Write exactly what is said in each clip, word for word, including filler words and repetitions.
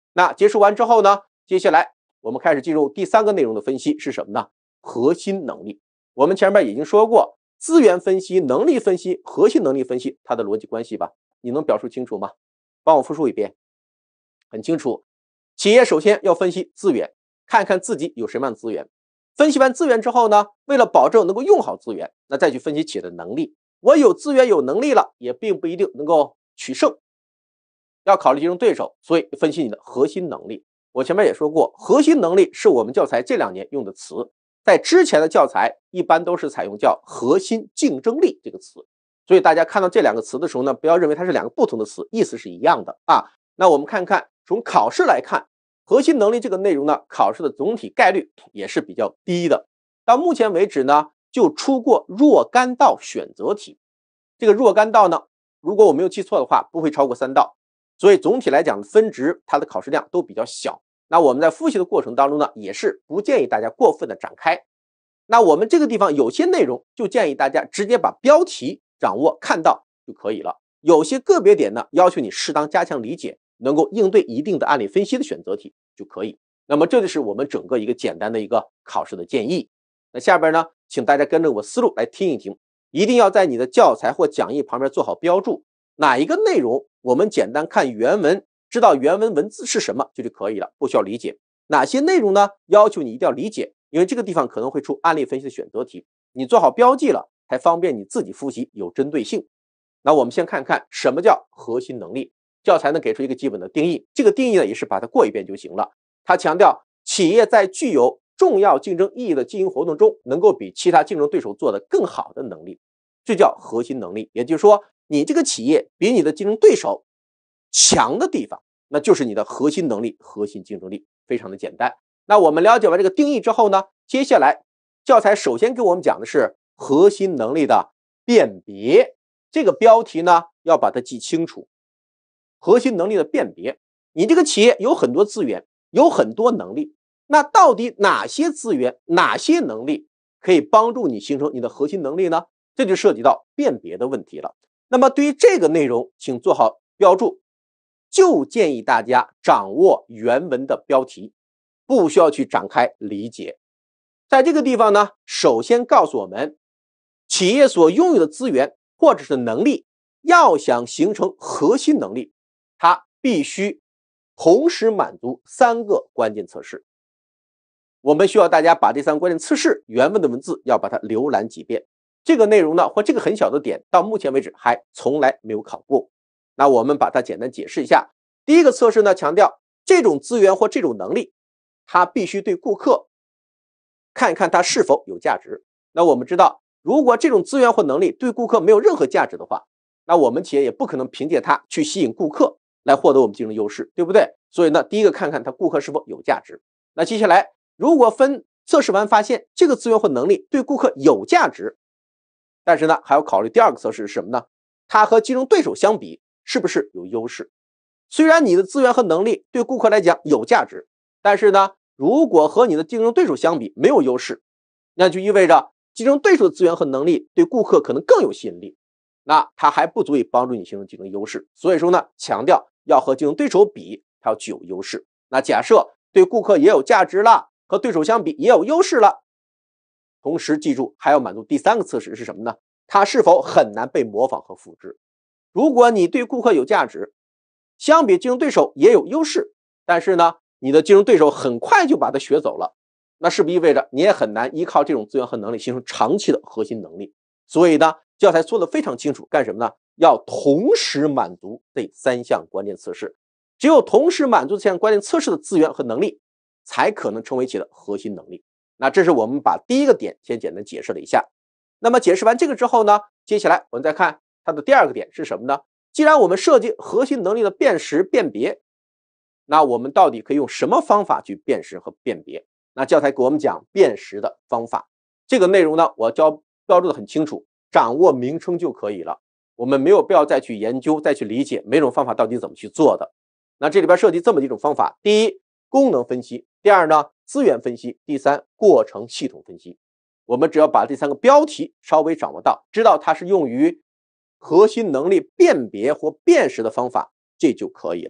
那结束完之后呢，接下来我们开始进入第三个内容的分析是什么呢？核心能力。我们前面已经说过，资源分析、能力分析、核心能力分析，它的逻辑关系吧？你能表述清楚吗？帮我复述一遍。很清楚，企业首先要分析资源，看看自己有什么样的资源。分析完资源之后呢，为了保证能够用好资源，那再去分析企业的能力。我有资源有能力了，也并不一定能够取胜，要考虑竞争对手，所以分析你的核心能力。我前面也说过，核心能力是我们教材这两年用的词，在之前的教材一般都是采用叫核心竞争力这个词，所以大家看到这两个词的时候呢，不要认为它是两个不同的词，意思是一样的啊。那我们看看从考试来看，核心能力这个内容呢，考试的总体概率也是比较低的。到目前为止呢，就出过若干道选择题，这个若干道呢，如果我没有记错的话，不会超过三道，所以总体来讲分值它的考试量都比较小。那我们在复习的过程当中呢，也是不建议大家过分的展开。那我们这个地方有些内容就建议大家直接把标题掌握看到就可以了，有些个别点呢，要求你适当加强理解，能够应对一定的案例分析的选择题就可以。那么这就是我们整个一个简单的一个考试的建议。那下边呢，请大家跟着我思路来听一听，一定要在你的教材或讲义旁边做好标注，哪一个内容我们简单看原文，知道原文文字是什么就就可以了，不需要理解。哪些内容呢，要求你一定要理解，因为这个地方可能会出案例分析的选择题，你做好标记了，才方便你自己复习有针对性。那我们先看看什么叫核心能力。教材呢给出一个基本的定义，这个定义呢也是把它过一遍就行了。它强调企业在具有重要竞争意义的经营活动中，能够比其他竞争对手做得更好的能力，这叫核心能力。也就是说，你这个企业比你的竞争对手强的地方，那就是你的核心能力、核心竞争力，非常的简单。那我们了解完这个定义之后呢，接下来教材首先给我们讲的是核心能力的辨别，这个标题呢要把它记清楚。核心能力的辨别，你这个企业有很多资源，有很多能力，那到底哪些资源、哪些能力可以帮助你形成你的核心能力呢？这就涉及到辨别的问题了。那么对于这个内容，请做好标注，就建议大家掌握原文的标题，不需要去展开理解。在这个地方呢，首先告诉我们，企业所拥有的资源或者是能力，要想形成核心能力，它必须同时满足三个关键测试。我们需要大家把这三个关键测试原文的文字要把它浏览几遍。这个内容呢，或这个很小的点，到目前为止还从来没有考过。那我们把它简单解释一下。第一个测试呢，强调这种资源或这种能力，它必须对顾客看一看它是否有价值。那我们知道，如果这种资源或能力对顾客没有任何价值的话，那我们企业也不可能凭借它去吸引顾客来获得我们竞争优势，对不对？所以呢，第一个看看它顾客是否有价值。那接下来，如果分测试完发现这个资源或能力对顾客有价值，但是呢，还要考虑第二个测试是什么呢？它和竞争对手相比是不是有优势？虽然你的资源和能力对顾客来讲有价值，但是呢，如果和你的竞争对手相比没有优势，那就意味着竞争对手的资源和能力对顾客可能更有吸引力，那它还不足以帮助你形成竞争优势。所以说呢，强调要和竞争对手比，它要具有优势。那假设对顾客也有价值了，和对手相比也有优势了，同时记住还要满足第三个测试是什么呢？它是否很难被模仿和复制。如果你对顾客有价值，相比竞争对手也有优势，但是呢，你的竞争对手很快就把它学走了，那是不是意味着你也很难依靠这种资源和能力形成长期的核心能力？所以呢，教材说的非常清楚，干什么呢？要同时满足这三项关键测试，只有同时满足这项关键测试的资源和能力，才可能成为其的核心能力。那这是我们把第一个点先简单解释了一下。那么解释完这个之后呢，接下来我们再看它的第二个点是什么呢？既然我们涉及核心能力的辨识辨别，那我们到底可以用什么方法去辨识和辨别？那教材给我们讲辨识的方法，这个内容呢，我教标注的很清楚，掌握名称就可以了。我们没有必要再去研究、再去理解每种方法到底怎么去做的。那这里边涉及这么几种方法：第一，功能分析；第二呢，资源分析；第三，过程系统分析。我们只要把这三个标题稍微掌握到，知道它是用于核心能力辨别或辨识的方法，这就可以了。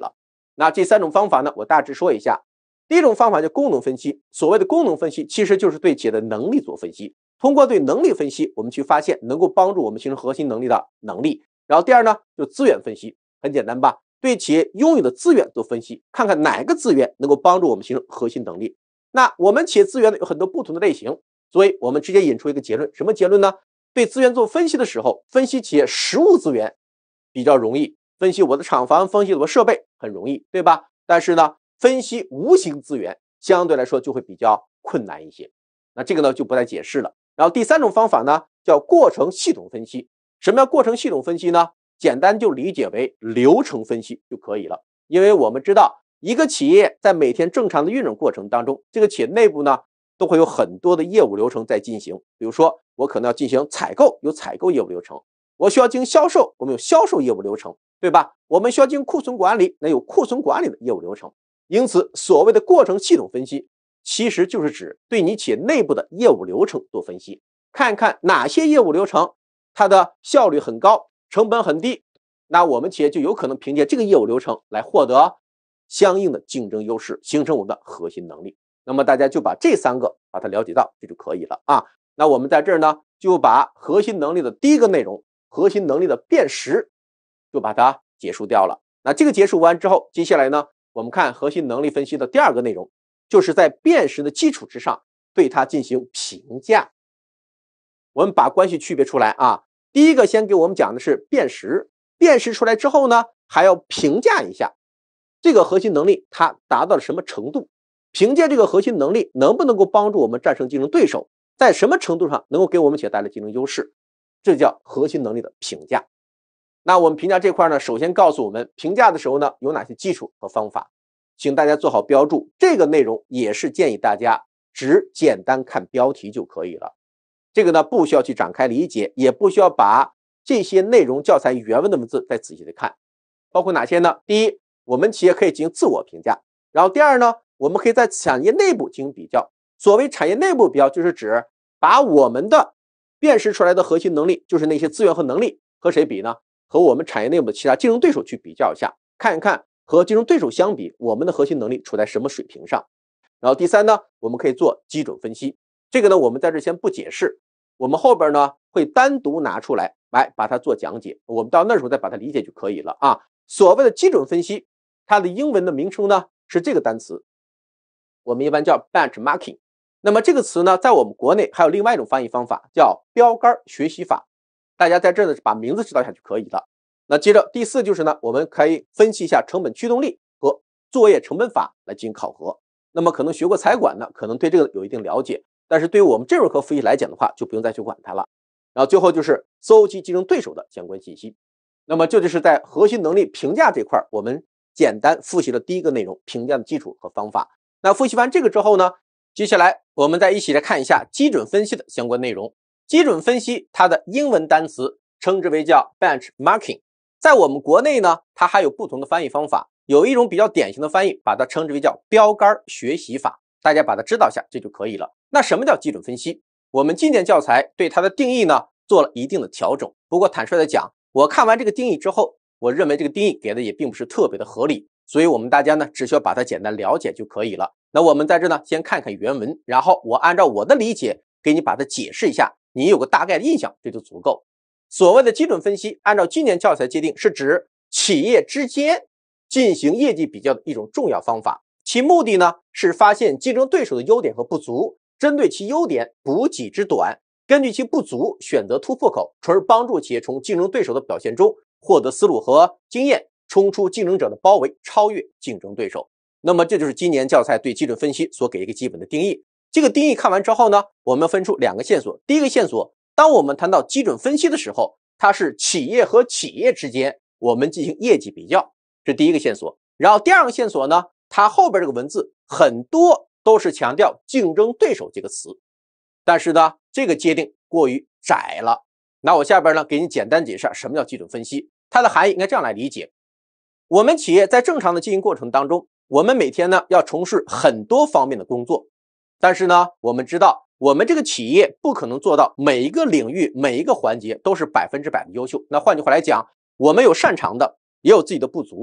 那这三种方法呢，我大致说一下。第一种方法叫功能分析，所谓的功能分析其实就是对企业的能力做分析，通过对能力分析，我们去发现能够帮助我们形成核心能力的能力。然后第二呢，就资源分析，很简单吧，对企业拥有的资源做分析，看看哪个资源能够帮助我们形成核心能力。那我们企业资源呢有很多不同的类型，所以我们直接引出一个结论，什么结论呢？对资源做分析的时候，分析企业实物资源比较容易，分析我的厂房，分析我的设备很容易，对吧？但是呢，分析无形资源相对来说就会比较困难一些。那这个呢就不再解释了。然后第三种方法呢叫过程系统分析。什么叫过程系统分析呢？简单就理解为流程分析就可以了。因为我们知道一个企业在每天正常的运转过程当中，这个企业内部呢都会有很多的业务流程在进行。比如说我可能要进行采购，有采购业务流程；我需要进行销售，我们有销售业务流程，对吧？我们需要进行库存管理，那有库存管理的业务流程。因此所谓的过程系统分析其实就是指对你企业内部的业务流程做分析，看看哪些业务流程它的效率很高，成本很低，那我们企业就有可能凭借这个业务流程来获得相应的竞争优势，形成我们的核心能力。那么大家就把这三个把它了解到，这就可以了啊。那我们在这儿呢就把核心能力的第一个内容，核心能力的辨识就把它结束掉了。那这个结束完之后，接下来呢我们看核心能力分析的第二个内容，就是在辨识的基础之上对它进行评价。我们把关系区别出来啊。第一个先给我们讲的是辨识，辨识出来之后呢还要评价一下这个核心能力它达到了什么程度，凭借这个核心能力能不能够帮助我们战胜竞争对手，在什么程度上能够给我们企业带来竞争优势，这叫核心能力的评价。那我们评价这块呢，首先告诉我们评价的时候呢有哪些基础和方法，请大家做好标注。这个内容也是建议大家只简单看标题就可以了，这个呢不需要去展开理解，也不需要把这些内容教材原文的文字再仔细的看。包括哪些呢？第一，我们企业可以进行自我评价。然后第二呢，我们可以在产业内部进行比较。所谓产业内部比较，就是指把我们的辨识出来的核心能力，就是那些资源和能力，和谁比呢？和我们产业内部的其他竞争对手去比较一下，看一看和竞争对手相比，我们的核心能力处在什么水平上。然后第三呢，我们可以做基准分析。这个呢我们在这先不解释，我们后边呢会单独拿出来来把它做讲解，我们到那时候再把它理解就可以了啊。所谓的基准分析，它的英文的名称呢是这个单词，我们一般叫 benchmarking。 那么这个词呢在我们国内还有另外一种翻译方法叫标杆学习法，大家在这呢把名字知道一下就可以了。那接着第四就是呢，我们可以分析一下成本驱动力和作业成本法来进行考核。那么可能学过财管呢可能对这个有一定了解，但是对于我们这门课复习来讲的话就不用再去管它了。然后最后就是搜集竞争对手的相关信息。那么这就是在核心能力评价这块我们简单复习了第一个内容，评价的基础和方法。那复习完这个之后呢，接下来我们再一起来看一下基准分析的相关内容。基准分析它的英文单词称之为叫 benchmarking， 在我们国内呢它还有不同的翻译方法，有一种比较典型的翻译把它称之为叫标杆学习法，大家把它知道一下这就可以了。那什么叫基准分析？我们今年教材对它的定义呢做了一定的调整，不过坦率的讲，我看完这个定义之后，我认为这个定义给的也并不是特别的合理，所以我们大家呢只需要把它简单了解就可以了。那我们在这呢先看看原文，然后我按照我的理解给你把它解释一下，你有个大概的印象，这就足够。所谓的基准分析，按照今年教材界定，是指企业之间进行业绩比较的一种重要方法，其目的呢是发现竞争对手的优点和不足，针对其优点补己之短，根据其不足选择突破口，从而帮助企业从竞争对手的表现中获得思路和经验，冲出竞争者的包围，超越竞争对手。那么这就是今年教材对基准分析所给一个基本的定义。这个定义看完之后呢，我们分出两个线索。第一个线索，当我们谈到基准分析的时候，它是企业和企业之间我们进行业绩比较，这第一个线索。然后第二个线索呢，它后边这个文字很多都是强调竞争对手这个词，但是呢这个界定过于窄了。那我下边呢给你简单解释什么叫基准分析，它的含义应该这样来理解。我们企业在正常的经营过程当中，我们每天呢要从事很多方面的工作，但是呢我们知道我们这个企业不可能做到每一个领域每一个环节都是百分之百的优秀。那换句话来讲，我们有擅长的，也有自己的不足。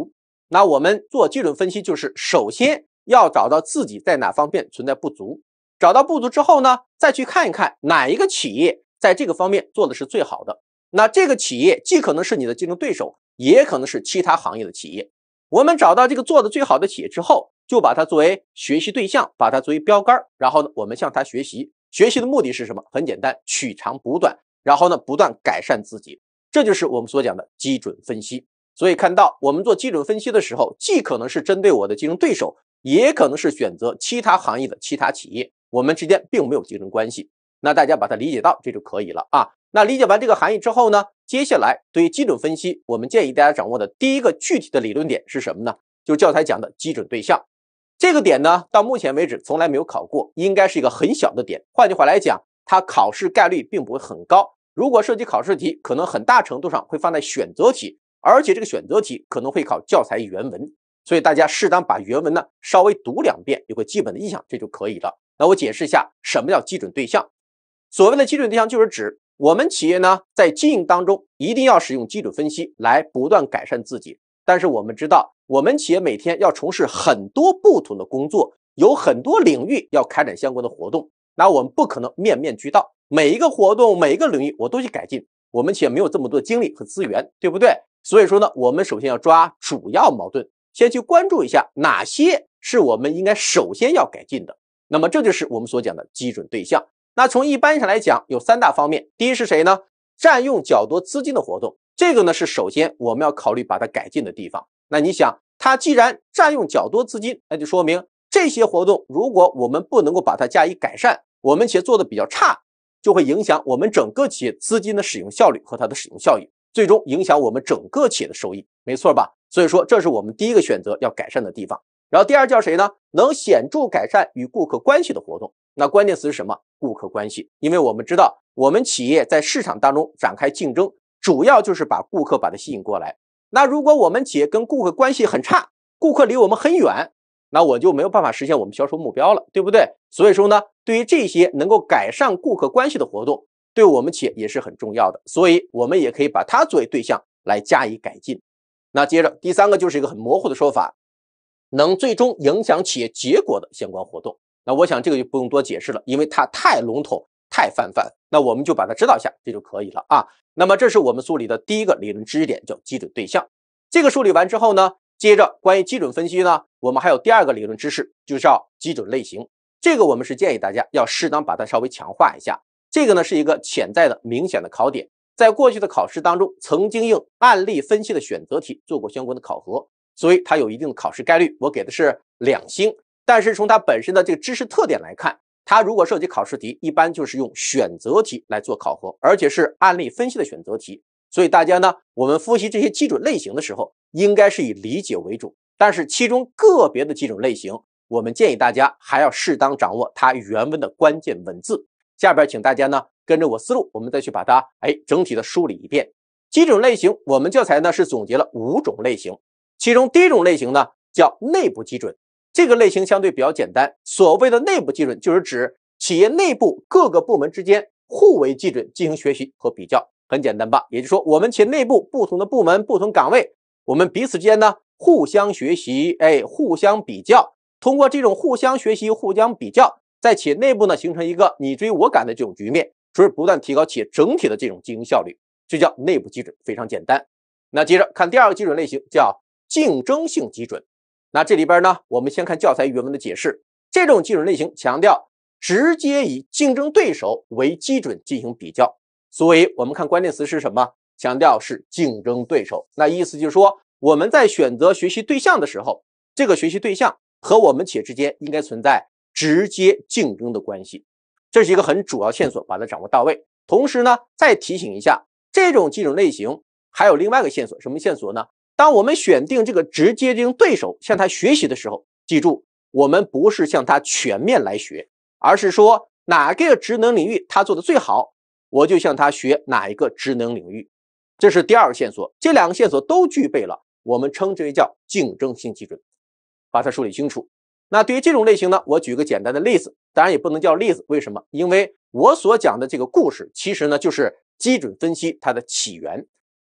那我们做基准分析，就是首先要找到自己在哪方面存在不足，找到不足之后呢，再去看一看哪一个企业在这个方面做的是最好的。那这个企业既可能是你的竞争对手，也可能是其他行业的企业。我们找到这个做的最好的企业之后，就把它作为学习对象，把它作为标杆，然后呢，我们向它学习。学习的目的是什么？很简单，取长补短，然后呢，不断改善自己。这就是我们所讲的基准分析。所以看到我们做基准分析的时候，既可能是针对我的竞争对手，也可能是选择其他行业的其他企业，我们之间并没有竞争关系。那大家把它理解到这就可以了啊。那理解完这个含义之后呢，接下来对于基准分析，我们建议大家掌握的第一个具体的理论点是什么呢？就是教材讲的基准对象。这个点呢，到目前为止从来没有考过，应该是一个很小的点。换句话来讲，它考试概率并不会很高。如果涉及考试题，可能很大程度上会放在选择题，而且这个选择题可能会考教材原文，所以大家适当把原文呢稍微读两遍，有个基本的印象，这就可以了。那我解释一下什么叫基准对象。所谓的基准对象，就是指我们企业呢在经营当中一定要使用基准分析来不断改善自己。但是我们知道，我们企业每天要从事很多不同的工作，有很多领域要开展相关的活动，那我们不可能面面俱到，每一个活动每一个领域我都去改进，我们企业没有这么多精力和资源，对不对？所以说呢，我们首先要抓主要矛盾，先去关注一下哪些是我们应该首先要改进的。那么这就是我们所讲的基准对象。那从一般上来讲，有三大方面。第一是谁呢？占用较多资金的活动，这个呢是首先我们要考虑把它改进的地方。那你想，它既然占用较多资金，那就说明这些活动如果我们不能够把它加以改善，我们企业做的比较差，就会影响我们整个企业资金的使用效率和它的使用效益，最终影响我们整个企业的收益，没错吧？所以说这是我们第一个选择要改善的地方。然后第二叫谁呢？能显著改善与顾客关系的活动。那关键词是什么？顾客关系。因为我们知道，我们企业在市场当中展开竞争，主要就是把顾客把它吸引过来。那如果我们企业跟顾客关系很差，顾客离我们很远，那我就没有办法实现我们销售目标了，对不对？所以说呢，对于这些能够改善顾客关系的活动，对我们企业也是很重要的，所以我们也可以把它作为对象来加以改进。那接着第三个就是一个很模糊的说法，能最终影响企业结果的相关活动。那我想这个就不用多解释了，因为它太笼统太泛泛，那我们就把它知道一下，这就可以了啊。那么这是我们梳理的第一个理论知识点，叫基准对象。这个梳理完之后呢，接着关于基准分析呢，我们还有第二个理论知识，就叫基准类型。这个我们是建议大家要适当把它稍微强化一下。这个呢是一个潜在的明显的考点，在过去的考试当中曾经用案例分析的选择题做过相关的考核，所以它有一定的考试概率，我给的是两星。但是从它本身的这个知识特点来看，它如果涉及考试题，一般就是用选择题来做考核，而且是案例分析的选择题。所以大家呢，我们复习这些基准类型的时候，应该是以理解为主，但是其中个别的基准类型，我们建议大家还要适当掌握它原文的关键文字。下边请大家呢跟着我思路，我们再去把它哎整体的梳理一遍。基准类型，我们教材呢是总结了五种类型，其中第一种类型呢叫内部基准。这个类型相对比较简单，所谓的内部基准就是指企业内部各个部门之间互为基准进行学习和比较，很简单吧？也就是说，我们企业内部不同的部门、不同岗位，我们彼此之间呢互相学习，哎，互相比较，通过这种互相学习、互相比较，在企业内部呢形成一个你追我赶的这种局面，从而不断提高企业整体的这种经营效率，这叫内部基准，非常简单。那接着看第二个基准类型，叫竞争性基准。那这里边呢，我们先看教材原文的解释。这种基准类型强调直接以竞争对手为基准进行比较，所以我们看关键词是什么？强调是竞争对手。那意思就是说，我们在选择学习对象的时候，这个学习对象和我们企业之间应该存在直接竞争的关系，这是一个很主要线索，把它掌握到位。同时呢，再提醒一下，这种基准类型还有另外一个线索，什么线索呢？当我们选定这个直接竞争对手向他学习的时候，记住，我们不是向他全面来学，而是说哪个职能领域他做的最好，我就向他学哪一个职能领域。这是第二个线索，这两个线索都具备了，我们称之为叫竞争性基准，把它梳理清楚。那对于这种类型呢，我举个简单的例子，当然也不能叫例子，为什么？因为我所讲的这个故事其实呢就是基准分析它的起源。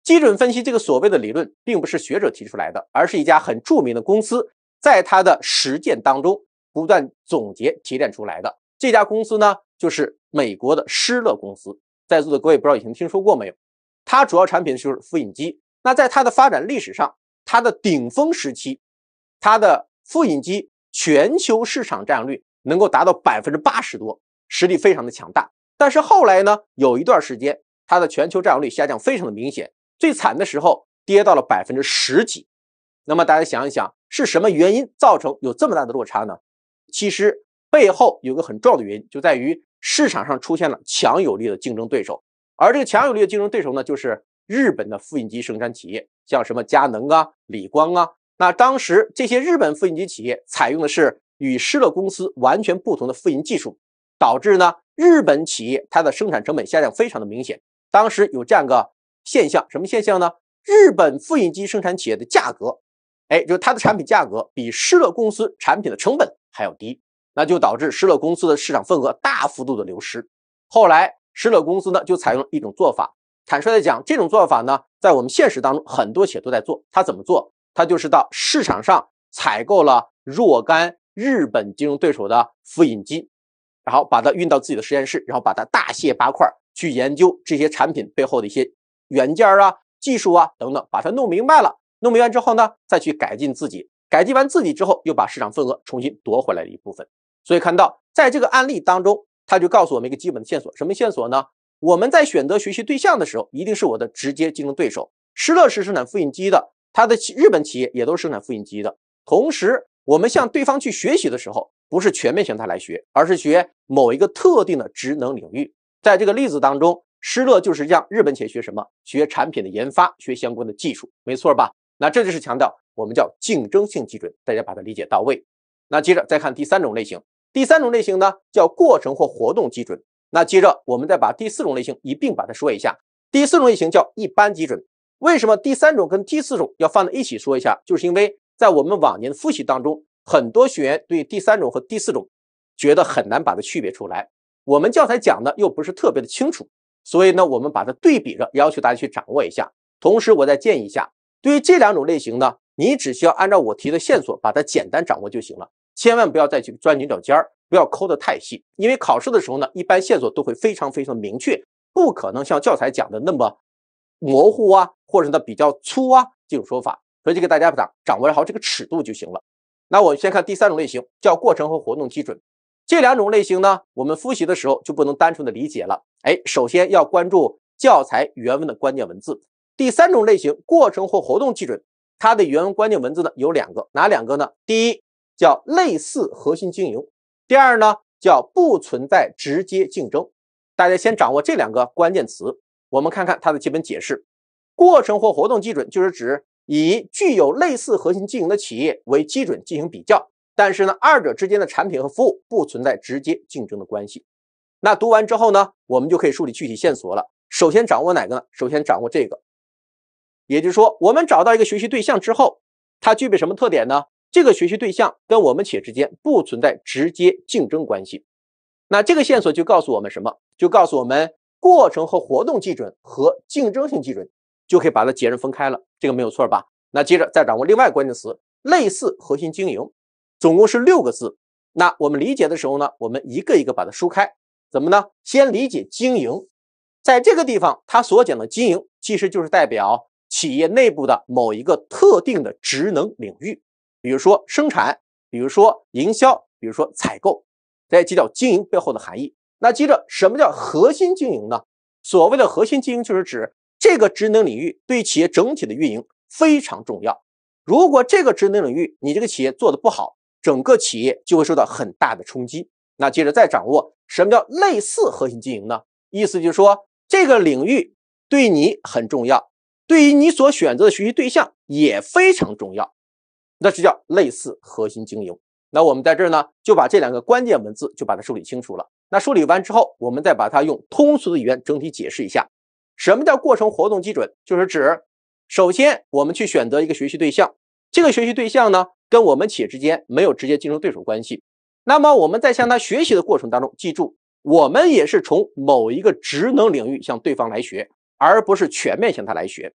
基准分析这个所谓的理论，并不是学者提出来的，而是一家很著名的公司在它的实践当中不断总结提炼出来的。这家公司呢，就是美国的施乐公司。在座的各位不知道以前听说过没有？它主要产品就是复印机。那在它的发展历史上，它的顶峰时期，它的复印机全球市场占有率能够达到 百分之八十 多，实力非常的强大。但是后来呢，有一段时间它的全球占有率下降非常的明显，最惨的时候跌到了 百分之十 几。那么大家想一想，是什么原因造成有这么大的落差呢？其实背后有个很重要的原因，就在于市场上出现了强有力的竞争对手。而这个强有力的竞争对手呢，就是日本的复印机生产企业，像什么佳能啊、理光啊。那当时这些日本复印机企业采用的是与施乐公司完全不同的复印技术，导致呢日本企业它的生产成本下降非常的明显。当时有这样个现象，什么现象呢？日本复印机生产企业的价格，哎，就是它的产品价格比施乐公司产品的成本还要低，那就导致施乐公司的市场份额大幅度的流失。后来施乐公司呢就采用了一种做法，坦率的讲，这种做法呢，在我们现实当中很多企业都在做。它怎么做？它就是到市场上采购了若干日本竞争对手的复印机，然后把它运到自己的实验室，然后把它大卸八块，去研究这些产品背后的一些元件啊、技术啊等等，把它弄明白了。弄明白之后呢，再去改进自己，改进完自己之后，又把市场份额重新夺回来的一部分。所以看到在这个案例当中，它就告诉我们一个基本的线索，什么线索呢？我们在选择学习对象的时候，一定是我的直接竞争对手。施乐是生产复印机的，它的日本企业也都是生产复印机的。同时，我们向对方去学习的时候，不是全面向它来学，而是学某一个特定的职能领域。在这个例子当中，施乐就是让日本企业学什么？学产品的研发，学相关的技术，没错吧？那这就是强调我们叫竞争性基准，大家把它理解到位。那接着再看第三种类型，第三种类型呢叫过程或活动基准。那接着我们再把第四种类型一并把它说一下。第四种类型叫一般基准。为什么第三种跟第四种要放在一起说一下？就是因为在我们往年的复习当中，很多学员对第三种和第四种觉得很难把它区别出来，我们教材讲的又不是特别的清楚，所以呢我们把它对比着，要求大家去掌握一下。同时我再建议一下，对于这两种类型呢，你只需要按照我提的线索把它简单掌握就行了，千万不要再去钻牛角尖儿，不要抠得太细，因为考试的时候呢，一般线索都会非常非常明确，不可能像教材讲的那么模糊啊，或者呢比较粗啊这种说法，所以就给大家掌掌握好这个尺度就行了。那我们先看第三种类型，叫过程和活动基准。这两种类型呢，我们复习的时候就不能单纯的理解了，哎，首先要关注教材原文的关键文字。第三种类型，过程或活动基准，它的原文关键文字呢有两个，哪两个呢？第一叫类似核心经营，第二呢叫不存在直接竞争。大家先掌握这两个关键词，我们看看它的基本解释。过程或活动基准就是指以具有类似核心经营的企业为基准进行比较，但是呢二者之间的产品和服务不存在直接竞争的关系。那读完之后呢，我们就可以梳理具体线索了。首先掌握哪个呢？首先掌握这个，也就是说我们找到一个学习对象之后，它具备什么特点呢？这个学习对象跟我们企业之间不存在直接竞争关系。那这个线索就告诉我们什么？就告诉我们过程和活动基准和竞争性基准就可以把它截然分开了，这个没有错吧？那接着再掌握另外关键词，类似核心经营，总共是六个字。那我们理解的时候呢，我们一个一个把它梳开。怎么呢？先理解经营，在这个地方它所讲的经营其实就是代表企业内部的某一个特定的职能领域，比如说生产，比如说营销，比如说采购，这就叫经营背后的含义。那接着什么叫核心经营呢？所谓的核心经营就是指这个职能领域对企业整体的运营非常重要。如果这个职能领域你这个企业做的不好，整个企业就会受到很大的冲击。那接着再掌握什么叫类似核心经营呢？意思就是说这个领域对你很重要，对于你所选择的学习对象也非常重要，那这叫类似核心经营。那我们在这儿呢就把这两个关键文字就把它梳理清楚了。那梳理完之后，我们再把它用通俗的语言整体解释一下。什么叫过程活动基准？就是指首先我们去选择一个学习对象，这个学习对象呢跟我们企业之间没有直接竞争对手关系。那么我们在向他学习的过程当中，记住我们也是从某一个职能领域向对方来学，而不是全面向他来学。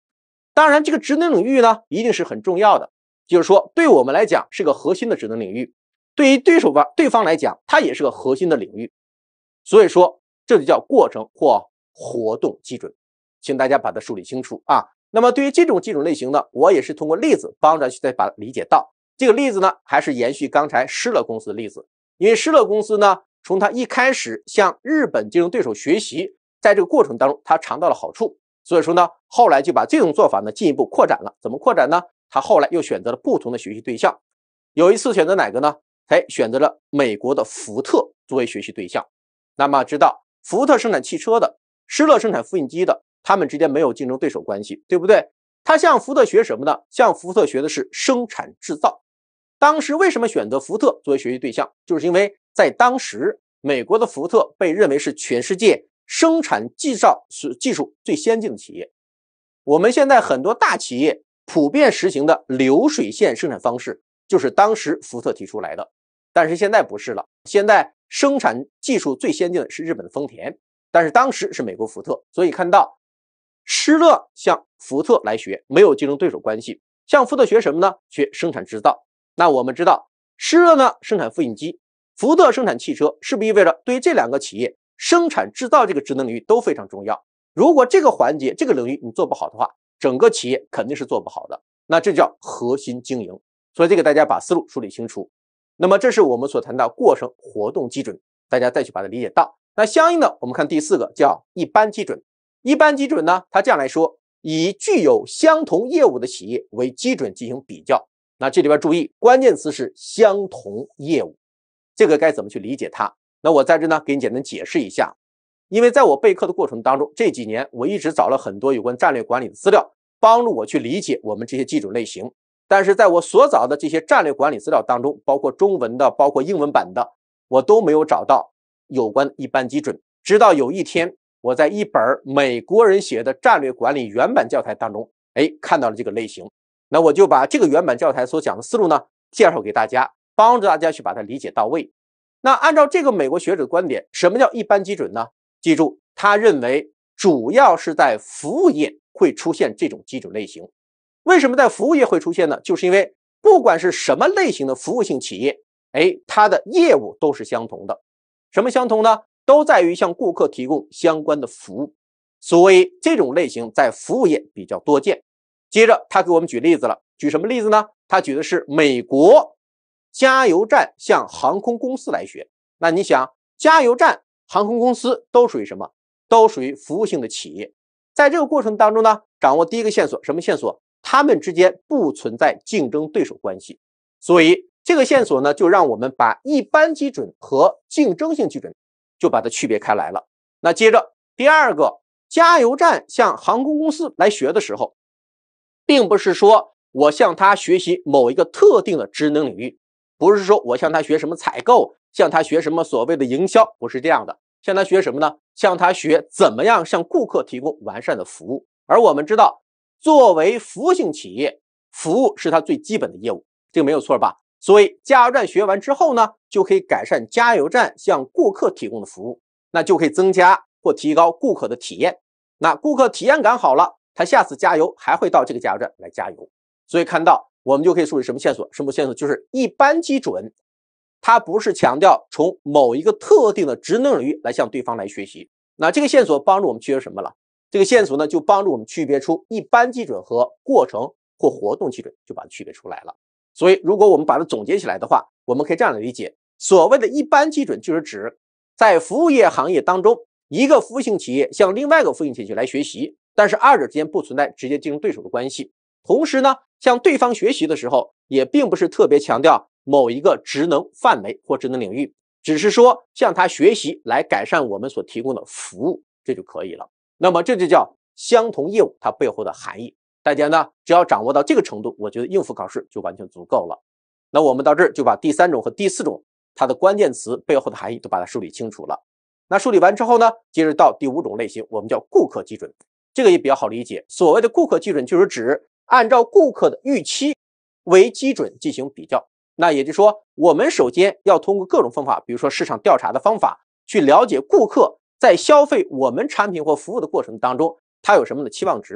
当然，这个职能领域呢，一定是很重要的，就是说对我们来讲是个核心的职能领域，对于对手方对方来讲，它也是个核心的领域。所以说，这就叫过程或活动基准，请大家把它梳理清楚啊。那么对于这种基准类型呢，我也是通过例子帮着去再把它理解到。这个例子呢，还是延续刚才施乐公司的例子，因为施乐公司呢，从它一开始向日本竞争对手学习，在这个过程当中，它尝到了好处，所以说呢，后来就把这种做法呢进一步扩展了。怎么扩展呢？他后来又选择了不同的学习对象，有一次选择哪个呢？哎，选择了美国的福特作为学习对象。那么知道福特生产汽车的，施乐生产复印机的，他们之间没有竞争对手关系，对不对？他向福特学什么呢？向福特学的是生产制造。当时为什么选择福特作为学习对象？就是因为在当时，美国的福特被认为是全世界生产制造技术最先进的企业。我们现在很多大企业普遍实行的流水线生产方式，就是当时福特提出来的。但是现在不是了，现在生产技术最先进的是日本的丰田，但是当时是美国福特。所以看到施乐向福特来学，没有竞争对手关系。向福特学什么呢？学生产制造。那我们知道施乐呢生产复印机，福特生产汽车，是不是意味着对于这两个企业生产制造这个职能领域都非常重要？如果这个环节这个领域你做不好的话，整个企业肯定是做不好的，那这叫核心经营。所以这个大家把思路梳理清楚。那么这是我们所谈到过程活动基准，大家再去把它理解到。那相应的我们看第四个叫一般基准。一般基准呢，它这样来说，以具有相同业务的企业为基准进行比较。那这里边注意关键词是相同业务，这个该怎么去理解它？那我在这呢给你简单解释一下。因为在我备课的过程当中，这几年我一直找了很多有关战略管理的资料，帮助我去理解我们这些基准类型。但是在我所找的这些战略管理资料当中，包括中文的，包括英文版的，我都没有找到有关一般基准。直到有一天，我在一本美国人写的战略管理原版教材当中，哎，看到了这个类型。那我就把这个原版教材所讲的思路呢，介绍给大家，帮助大家去把它理解到位。那按照这个美国学者的观点，什么叫一般基准呢？记住，他认为主要是在服务业会出现这种基准类型。为什么在服务业会出现呢？就是因为不管是什么类型的服务性企业，哎，它的业务都是相同的。什么相同呢？都在于向顾客提供相关的服务。所以这种类型在服务业比较多见。接着他给我们举例子了，举什么例子呢？他举的是美国加油站向航空公司来学。那你想，加油站、航空公司都属于什么？都属于服务性的企业。在这个过程当中呢，掌握第一个线索，什么线索？他们之间不存在竞争对手关系。所以这个线索呢，就让我们把一般基准和竞争性基准就把它区别开来了。那接着第二个，加油站向航空公司来学的时候，并不是说我向他学习某一个特定的职能领域，不是说我向他学什么采购，向他学什么所谓的营销，不是这样的。向他学什么呢？向他学怎么样向顾客提供完善的服务。而我们知道，作为服务性企业，服务是它最基本的业务，这个没有错吧？所以加油站学完之后呢，就可以改善加油站向顾客提供的服务，那就可以增加或提高顾客的体验。那顾客体验感好了，他下次加油还会到这个加油站来加油。所以看到我们就可以梳理什么线索？什么线索？就是一般基准，它不是强调从某一个特定的职能领域来向对方来学习。那这个线索帮助我们区别什么了？这个线索呢，就帮助我们区别出一般基准和过程或活动基准，就把它区别出来了。所以如果我们把它总结起来的话，我们可以这样来理解，所谓的一般基准就是指在服务业行业当中，一个服务性企业向另外一个服务性企业来学习，但是二者之间不存在直接竞争对手的关系。同时呢，向对方学习的时候，也并不是特别强调某一个职能范围或职能领域，只是说向他学习来改善我们所提供的服务，这就可以了。那么这就叫相同业务它背后的含义。大家呢，只要掌握到这个程度，我觉得应付考试就完全足够了。那我们到这儿就把第三种和第四种它的关键词背后的含义都把它梳理清楚了。那梳理完之后呢，接着到第五种类型，我们叫顾客基准。这个也比较好理解，所谓的顾客基准就是指按照顾客的预期为基准进行比较。那也就是说，我们首先要通过各种方法，比如说市场调查的方法，去了解顾客在消费我们产品或服务的过程当中，他有什么的期望值。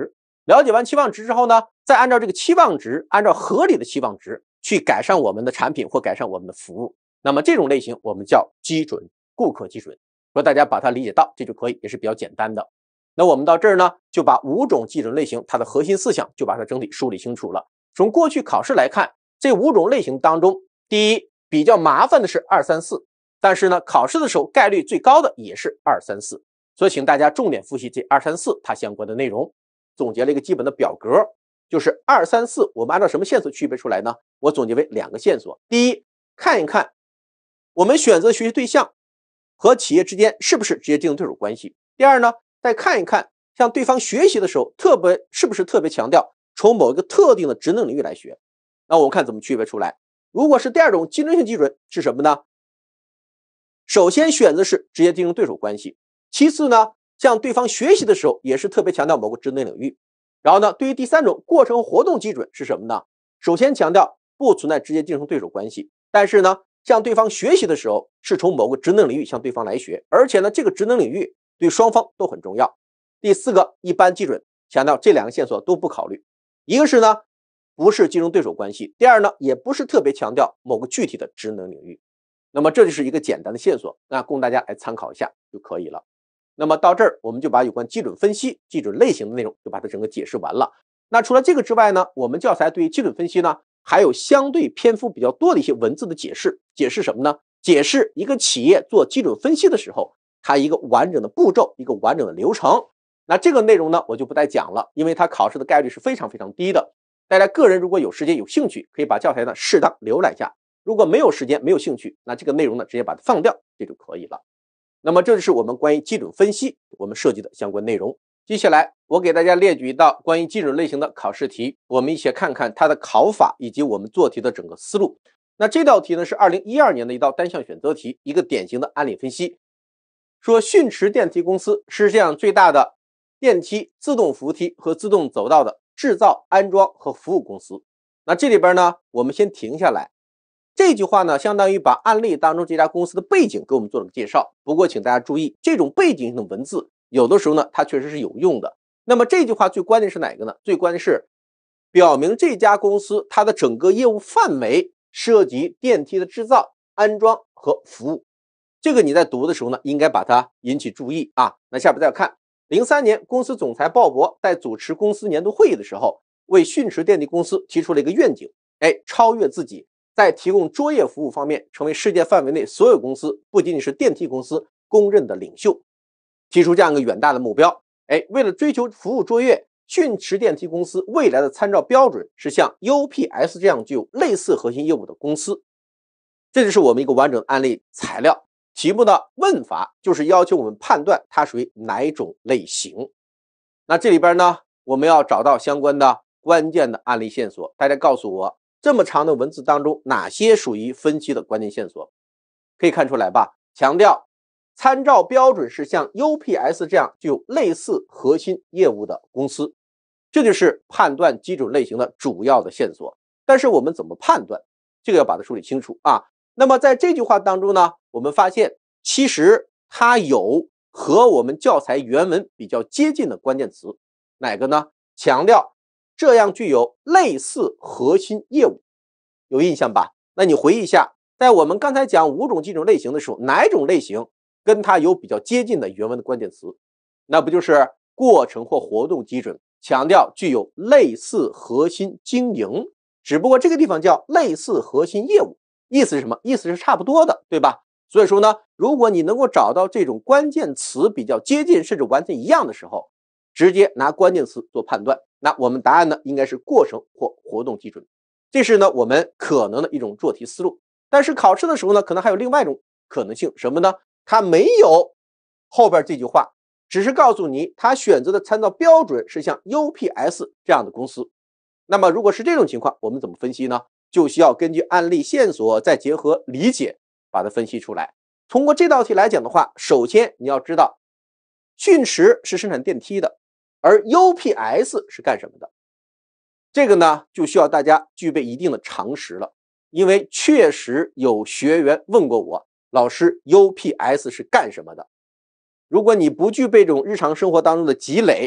了解完期望值之后呢，再按照这个期望值，按照合理的期望值去改善我们的产品或改善我们的服务。那么这种类型我们叫基准，顾客基准。说大家把它理解到这就可以，也是比较简单的。那我们到这儿呢，就把五种基准类型它的核心思想就把它整体梳理清楚了。从过去考试来看，这五种类型当中，第一比较麻烦的是二三四，但是呢，考试的时候概率最高的也是二三四，所以请大家重点复习这二三四它相关的内容。总结了一个基本的表格，就是二三四我们按照什么线索区别出来呢？我总结为两个线索。第一，看一看我们选择学习对象和企业之间是不是直接竞争对手关系。第二呢，再看一看向对方学习的时候，特别是不是特别强调从某一个特定的职能领域来学。那我们看怎么区别出来。如果是第二种竞争性基准是什么呢？首先选择是直接竞争对手关系，其次呢，向对方学习的时候也是特别强调某个职能领域。然后呢，对于第三种过程活动基准是什么呢？首先强调不存在直接竞争对手关系，但是呢，向对方学习的时候是从某个职能领域向对方来学，而且呢，这个职能领域对双方都很重要。第四个一般基准强调这两个线索都不考虑，一个是呢不是竞争对手关系，第二呢也不是特别强调某个具体的职能领域。那么这就是一个简单的线索，那供大家来参考一下就可以了。那么到这儿我们就把有关基准分析、基准类型的内容就把它整个解释完了。那除了这个之外呢，我们教材对于基准分析呢还有相对篇幅比较多的一些文字的解释。解释什么呢？解释一个企业做基准分析的时候，它一个完整的步骤，一个完整的流程。那这个内容呢我就不再讲了，因为它考试的概率是非常非常低的。大家个人如果有时间有兴趣，可以把教材呢适当浏览一下，如果没有时间没有兴趣，那这个内容呢直接把它放掉，这就可以了。那么这就是我们关于基准分析我们涉及的相关内容。接下来我给大家列举一道关于基准类型的考试题，我们一起看看它的考法以及我们做题的整个思路。那这道题呢是二零一二年的一道单项选择题，一个典型的案例分析。说迅驰电梯公司是世界上最大的电梯、自动扶梯和自动走道的制造、安装和服务公司。那这里边呢我们先停下来，这句话呢相当于把案例当中这家公司的背景给我们做了个介绍。不过请大家注意，这种背景性的文字有的时候呢它确实是有用的。那么这句话最关键是哪个呢？最关键是表明这家公司它的整个业务范围涉及电梯的制造、安装和服务。这个你在读的时候呢应该把它引起注意啊。那下边再看零三年公司总裁鲍勃在主持公司年度会议的时候，为迅驰电梯公司提出了一个愿景，哎，超越自己，在提供卓越服务方面成为世界范围内所有公司，不仅仅是电梯公司公认的领袖。提出这样一个远大的目标，哎，为了追求服务卓越，迅驰电梯公司未来的参照标准是像 U P S 这样具有类似核心业务的公司。这就是我们一个完整的案例材料。题目的问法就是要求我们判断它属于哪种类型。那这里边呢我们要找到相关的关键的案例线索，大家告诉我这么长的文字当中哪些属于分析的关键线索。可以看出来吧，强调参照标准是像 U P S 这样具有类似核心业务的公司，这就是判断基准类型的主要的线索。但是我们怎么判断，这个要把它梳理清楚啊。那么在这句话当中呢，我们发现其实它有和我们教材原文比较接近的关键词，哪个呢？强调这样具有类似核心业务，有印象吧？那你回忆一下，在我们刚才讲五种基准类型的时候，哪种类型跟它有比较接近的原文的关键词？那不就是过程或活动基准，强调具有类似核心经营，只不过这个地方叫类似核心业务，意思是什么？意思是差不多的，对吧？所以说呢，如果你能够找到这种关键词比较接近甚至完全一样的时候，直接拿关键词做判断，那我们答案呢应该是过程或活动基准。这是呢我们可能的一种做题思路。但是考试的时候呢，可能还有另外一种可能性，什么呢？它没有后边这句话，只是告诉你他选择的参照标准是像 U P S 这样的公司。那么如果是这种情况，我们怎么分析呢？就需要根据案例线索再结合理解把它分析出来。通过这道题来讲的话，首先你要知道迅驰是生产电梯的，而 U P S 是干什么的。这个呢就需要大家具备一定的常识了，因为确实有学员问过我，老师 U P S 是干什么的。如果你不具备这种日常生活当中的积累，确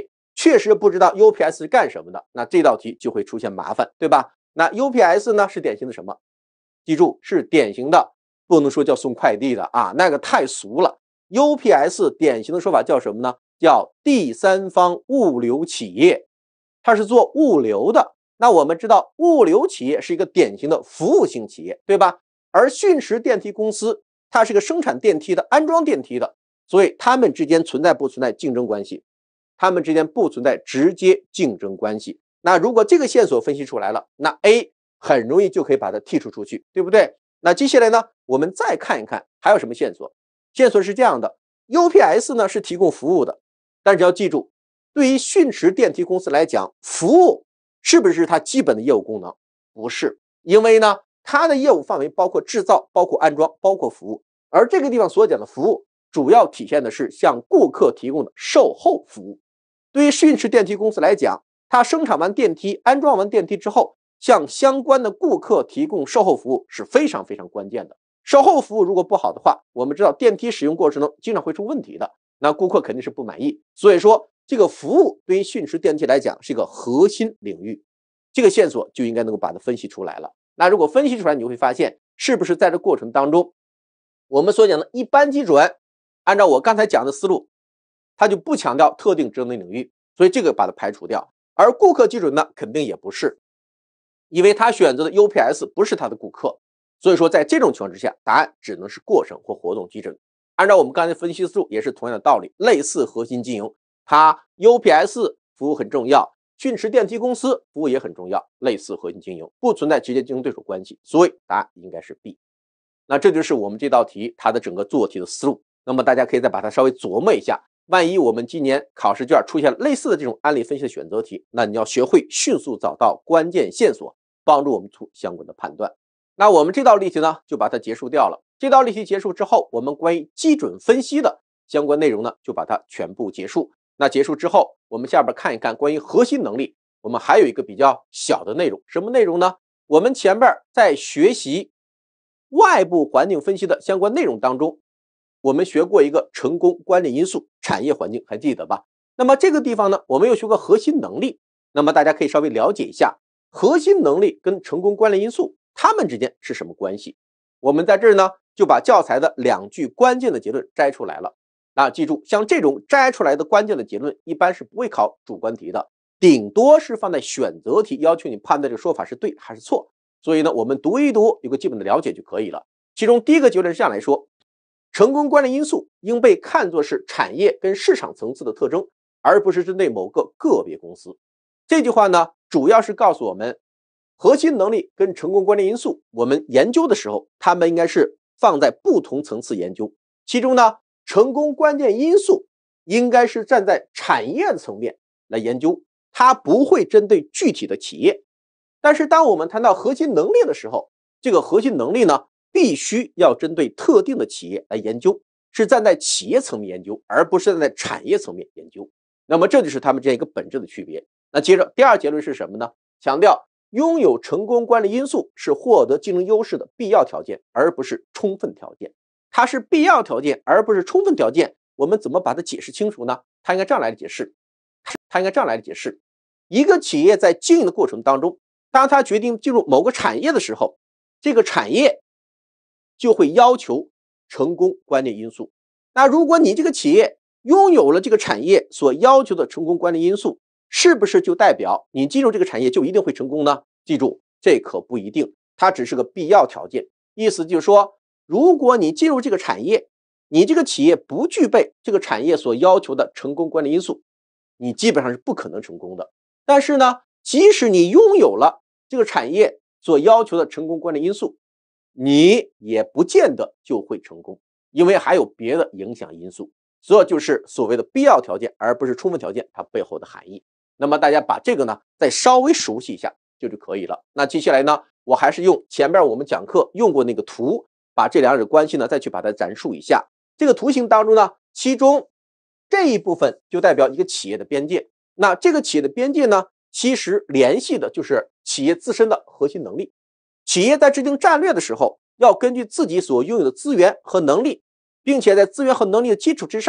确实不知道 U P S 是干什么的，那这道题就会出现麻烦，对吧？那 U P S 呢是典型的什么？记住，是典型的，不能说叫送快递的啊，那个太俗了。U P S 典型的说法叫什么呢？叫第三方物流企业，它是做物流的。那我们知道，物流企业是一个典型的服务型企业，对吧？而迅驰电梯公司，它是个生产电梯的、安装电梯的，所以它们之间存在不存在竞争关系？它们之间不存在直接竞争关系。那如果这个线索分析出来了，那 A 很容易就可以把它剔除出去，对不对？那接下来呢，我们再看一看还有什么线索。线索是这样的， U P S 呢是提供服务的，但是要记住，对于迅驰电梯公司来讲，服务是不是它基本的业务功能？不是，因为呢，它的业务范围包括制造、包括安装、包括服务，而这个地方所讲的服务，主要体现的是向顾客提供的售后服务。对于迅驰电梯公司来讲，它生产完电梯、安装完电梯之后，向相关的顾客提供售后服务是非常非常关键的。售后服务如果不好的话，我们知道电梯使用过程中经常会出问题的，那顾客肯定是不满意。所以说，这个服务对于迅驰电梯来讲是一个核心领域，这个线索就应该能够把它分析出来了。那如果分析出来，你会发现是不是在这过程当中，我们所讲的一般基准，按照我刚才讲的思路，它就不强调特定职能领域，所以这个把它排除掉。而顾客基准呢，肯定也不是，因为他选择的 U P S 不是他的顾客，所以说在这种情况之下，答案只能是过程或活动基准。按照我们刚才分析思路也是同样的道理，类似核心经营，它 U P S 服务很重要，迅驰电梯公司服务也很重要，类似核心经营，不存在直接竞争对手关系，所以答案应该是 B。 那这就是我们这道题它的整个做题的思路。那么大家可以再把它稍微琢磨一下，万一我们今年考试卷出现类似的这种案例分析的选择题，那你要学会迅速找到关键线索，帮助我们做相关的判断。那我们这道例题呢就把它结束掉了。这道例题结束之后，我们关于基准分析的相关内容呢就把它全部结束。那结束之后，我们下边看一看关于核心能力，我们还有一个比较小的内容，什么内容呢？我们前边在学习外部环境分析的相关内容当中，我们学过一个成功关键因素，产业环境，还记得吧？那么这个地方呢，我们又学过核心能力，那么大家可以稍微了解一下核心能力跟成功关键因素它们之间是什么关系。我们在这儿呢就把教材的两句关键的结论摘出来了。那记住，像这种摘出来的关键的结论一般是不会考主观题的，顶多是放在选择题，要求你判断这个说法是对还是错。所以呢，我们读一读，有个基本的了解就可以了。其中第一个结论是这样来说，成功关键因素应被看作是产业跟市场层次的特征，而不是针对某个个别公司。这句话呢，主要是告诉我们，核心能力跟成功关键因素，我们研究的时候，它们应该是放在不同层次研究。其中呢，成功关键因素应该是站在产业的层面来研究，它不会针对具体的企业。但是当我们谈到核心能力的时候，这个核心能力呢，必须要针对特定的企业来研究，是站在企业层面研究，而不是站在产业层面研究。那么这就是他们这样一个本质的区别。那接着第二结论是什么呢？强调拥有成功关键因素是获得竞争优势的必要条件，而不是充分条件。它是必要条件，而不是充分条件。我们怎么把它解释清楚呢？它应该这样来解释。它应该这样来解释：一个企业在经营的过程当中，当它决定进入某个产业的时候，这个产业就会要求成功关键因素。那如果你这个企业拥有了这个产业所要求的成功关键因素，是不是就代表你进入这个产业就一定会成功呢？记住，这可不一定，它只是个必要条件。意思就是说，如果你进入这个产业，你这个企业不具备这个产业所要求的成功关键因素，你基本上是不可能成功的。但是呢，即使你拥有了这个产业所要求的成功关键因素，你也不见得就会成功，因为还有别的影响因素。这就是所谓的必要条件，而不是充分条件它背后的含义。那么大家把这个呢再稍微熟悉一下就就可以了。那接下来呢，我还是用前边我们讲课用过那个图，把这两者关系呢再去把它阐述一下。这个图形当中呢，其中这一部分就代表一个企业的边界，那这个企业的边界呢，其实联系的就是企业自身的核心能力。企业在制定战略的时候，要根据自己所拥有的资源和能力，并且在资源和能力的基础之上，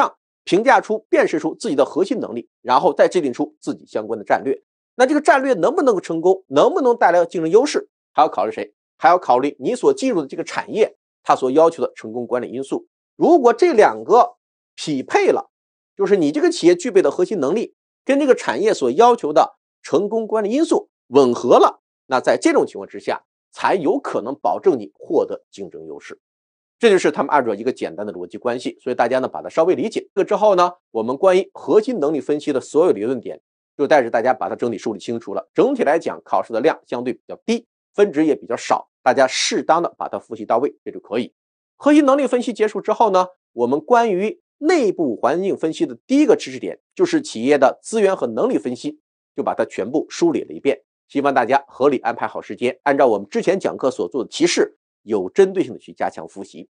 评价出、辨识出自己的核心能力，然后再制定出自己相关的战略。那这个战略能不能够成功，能不能带来竞争优势，还要考虑谁？还要考虑你所进入的这个产业，它所要求的成功管理因素。如果这两个匹配了，就是你这个企业具备的核心能力跟这个产业所要求的成功管理因素吻合了，那在这种情况之下，才有可能保证你获得竞争优势。这就是他们二者一个简单的逻辑关系，所以大家呢把它稍微理解。这个之后呢，我们关于核心能力分析的所有理论点，就带着大家把它整体梳理清楚了。整体来讲，考试的量相对比较低，分值也比较少，大家适当的把它复习到位，这就可以。核心能力分析结束之后呢，我们关于内部环境分析的第一个知识点，就是企业的资源和能力分析，就把它全部梳理了一遍。希望大家合理安排好时间，按照我们之前讲课所做的提示，有针对性的去加强复习。